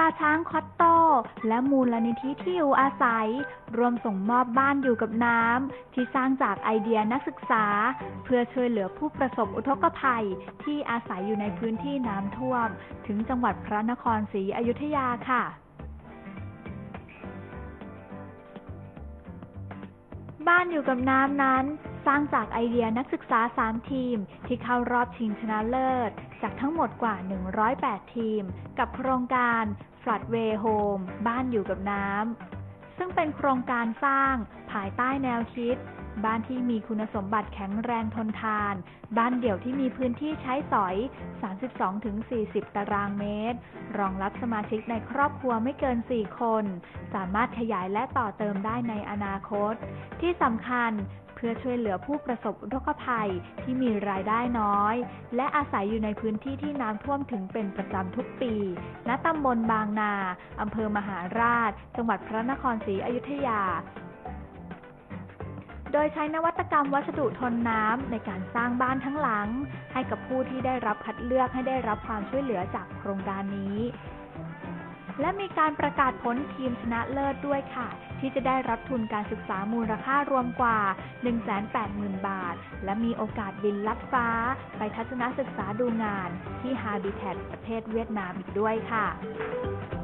ช้างคอตโต้และมูลนิธิที่อยู่อาศัยรวมส่งมอบบ้านอยู่กับน้ำที่สร้างจากไอเดียนักศึกษาเพื่อช่วยเหลือผู้ประสบอุทกภัยที่อาศัยอยู่ในพื้นที่น้ำท่วมถึงจังหวัดพระนครศรีอยุธยาค่ะบ้านอยู่กับน้ำนั้นสร้างจากไอเดียนักศึกษา3ทีมที่เข้ารอบชิงชนะเลิศจากทั้งหมดกว่า108ทีมกับโครงการ Floodway Home บ้านอยู่กับน้ำซึ่งเป็นโครงการสร้างภายใต้แนวคิดบ้านที่มีคุณสมบัติแข็งแรงทนทานบ้านเดี่ยวที่มีพื้นที่ใช้สอย 32-40 ตารางเมตรรองรับสมาชิกในครอบครัวไม่เกิน 4 คนสามารถขยายและต่อเติมได้ในอนาคตที่สำคัญเพื่อช่วยเหลือผู้ประสบอุทกภัยที่มีรายได้น้อยและอาศัยอยู่ในพื้นที่ที่น้ำท่วมถึงเป็นประจำทุกปีณตำบลบางนาอำเภอมหาราชจังหวัดพระนครศรีอยุธยาโดยใช้นวัตกรรมวัสดุทนน้ำในการสร้างบ้านทั้งหลังให้กับผู้ที่ได้รับคัดเลือกให้ได้รับความช่วยเหลือจากโครงการนี้และมีการประกาศผลทีมชนะเลิศด้วยค่ะที่จะได้รับทุนการศึกษามูลค่ารวมกว่า 180,000 บาทและมีโอกาสบินลัดฟ้าไปทัศนศึกษาดูงานที่ Habitat ประเทศเวียดนามอีกด้วยค่ะ